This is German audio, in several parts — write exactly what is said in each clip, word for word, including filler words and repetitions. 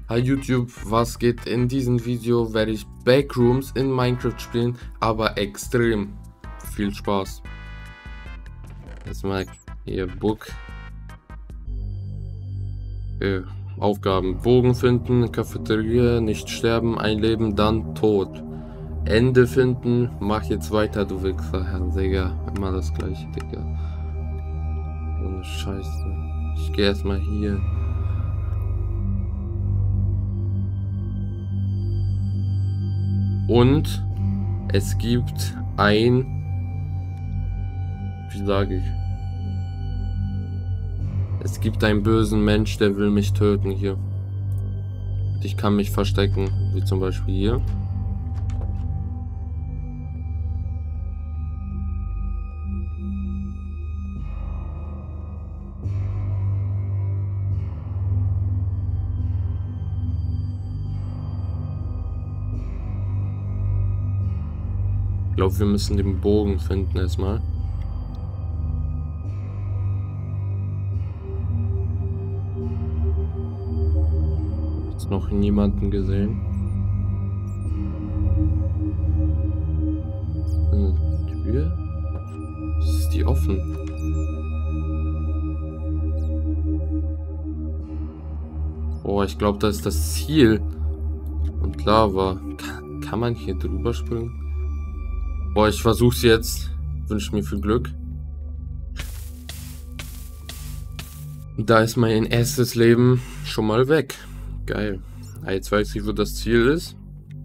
Hi YouTube, was geht? In diesem Video werde ich Backrooms in Minecraft spielen, aber extrem viel Spaß. Erstmal hier Book. Okay. Aufgaben: Bogen finden, Cafeteria, nicht sterben, ein Leben, dann tot. Ende finden, mach jetzt weiter, du Wichser, Herr Digga. Immer das gleiche, Digga. So eine Scheiße. Ich gehe erstmal hier. Und es gibt ein, wie sage ich, es gibt einen bösen Mensch, der will mich töten hier. Ich kann mich verstecken, wie zum Beispiel hier. Ich glaube, wir müssen den Bogen finden erstmal. Jetzt noch niemanden gesehen. Eine Tür? Ist die offen? Oh, ich glaube, das ist das Ziel. Und Lava. Kann, kann man hier drüber springen? Boah, ich versuch's jetzt. Wünsche mir viel Glück. Da ist mein erstes Leben schon mal weg. Geil. Ah, jetzt weiß ich, wo das Ziel ist.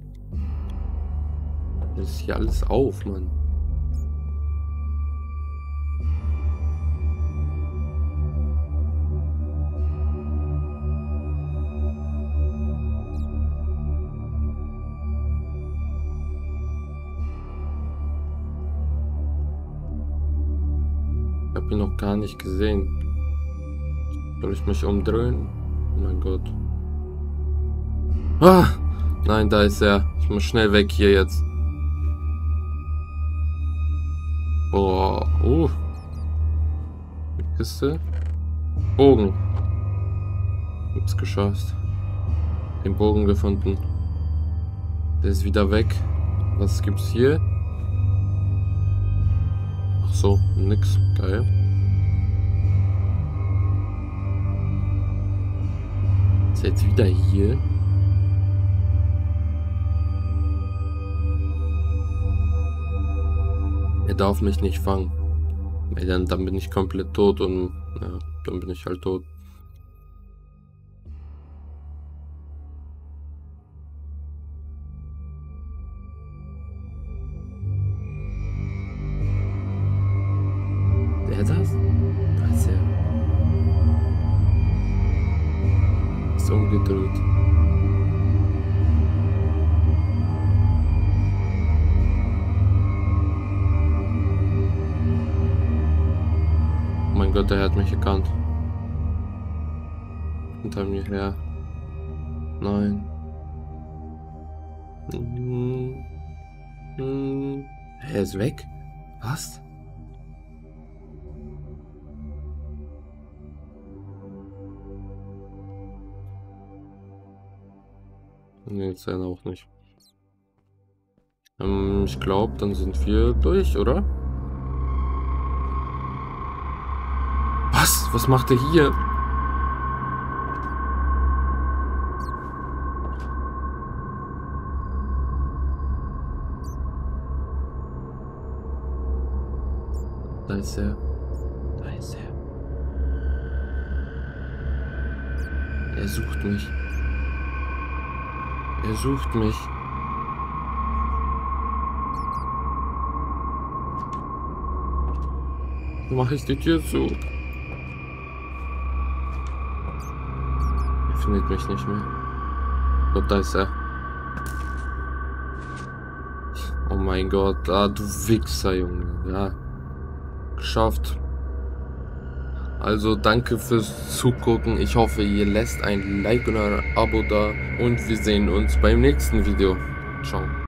Das ist hier alles auf, Mann. Ich habe ihn noch gar nicht gesehen. Soll ich mich umdrehen? Oh mein Gott. Ah! Nein, da ist er. Ich muss schnell weg hier jetzt. Boah. Uh. Die Kiste. Bogen. Hab's geschafft. Den Bogen gefunden. Der ist wieder weg. Was gibt's hier? Ach so, nix. Geil. Ist er jetzt wieder hier? Er darf mich nicht fangen. Weil dann, dann bin ich komplett tot und ja, dann bin ich halt tot. Der das? Da ist er. Ist umgedreht. Oh mein Gott, der hat mich erkannt. Hinter mir her. Nein. Hm. Hm. Er ist weg? Was? Nee, jetzt er auch nicht. Ähm, ich glaube, dann sind wir durch, oder? Was? Was macht er hier? Da ist er. Da ist er. Er sucht mich. Er sucht mich. Mache ich die Tür zu? Er findet mich nicht mehr. Gott, da ist er. Oh mein Gott, ah, du Wichser, Junge. Ja. Geschafft. Also danke fürs Zugucken. Ich hoffe, ihr lasst ein Like und ein Abo da. Und wir sehen uns beim nächsten Video. Ciao.